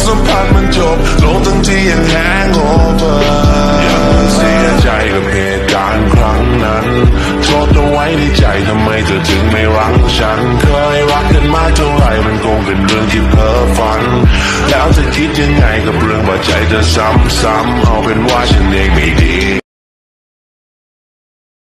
สัมพันธ์มันจบลงทั้งที่ยังแฮงโอเวอร์ยังเสียใจกับเหตุการณ์ครั้งนั้นโทษเอาไว้ในใจทำไมเธอถึงไม่รักฉันเคยรักกันมากเท่าไรมันคงเป็นเรื่องที่เพ้อฝันแล้วจะคิดยังไงกับเรื่องว่าใจเธอซ้ำๆเอาเป็นว่าฉันเองไม่ดี